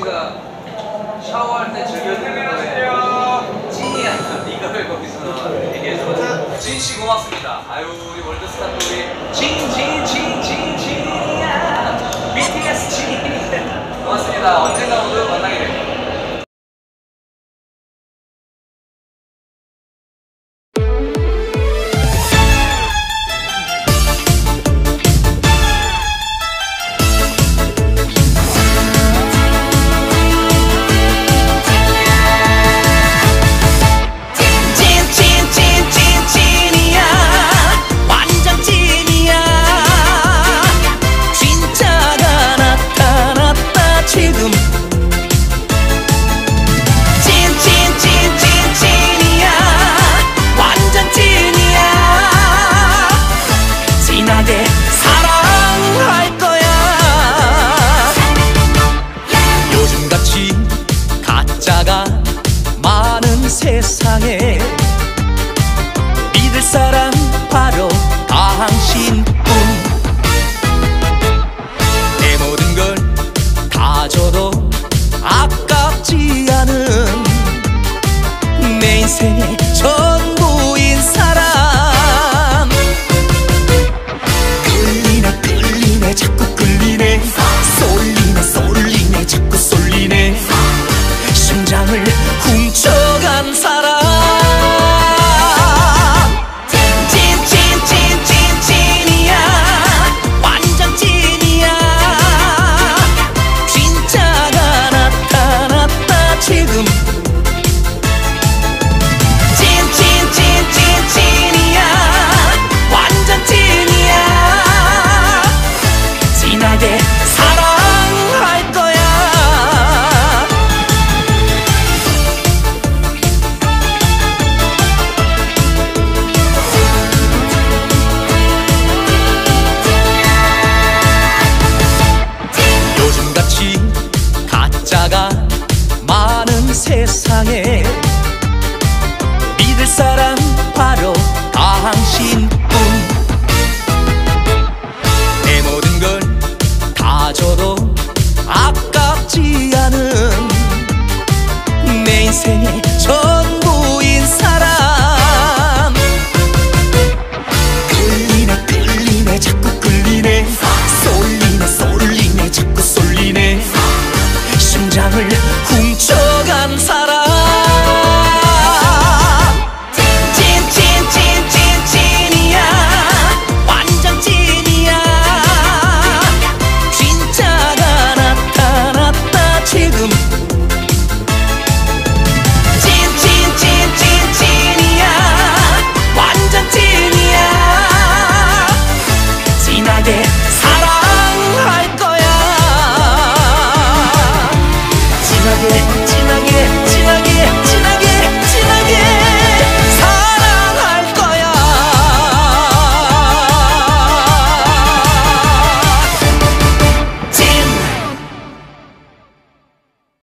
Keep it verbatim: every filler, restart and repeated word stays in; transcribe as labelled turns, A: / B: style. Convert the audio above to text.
A: 제가 샤워할 때 즐겨 듣는 거예요. 찐이야. 이걸 거기서 얘기해줘. 찐씨 고맙습니다. 아유 우리 월드스타 또 우리 찐찐찐찐 찐이야. 비티에스 찐. 고맙습니다. 언젠가 모두 만나게 됩니다.
B: 사랑할 거야. 요즘같이 가짜가 많은 세상에 믿을 사람 바로 당신뿐. 내 모든 걸 다 줘도 아깝지 않은 내 인생의 전부인 사람. 자꾸 끌리네. 쏠리네 쏠리네 자꾸 쏠리네. 심장을 훔쳐간 사람. 찐 찐 찐 찐 찐이야. 완전 찐이야. 진짜가 나타났다 지금. 찐 찐 찐 찐 찐이야. 완전 찐이야. 진하게 사랑할 거야. 요즘같이 가짜가 많은 세상에 믿을 사람 바로 당신뿐. 내 모든 걸 다 줘도 아깝지 않은 내 인생의